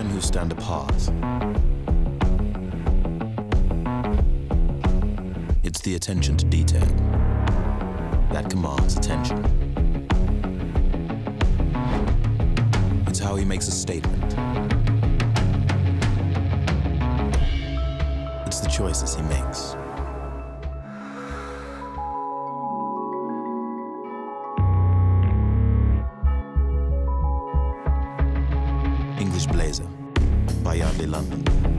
men who stand apart. It's the attention to detail that commands attention. It's how he makes a statement. It's the choices he makes. English Blazer by Yardley London.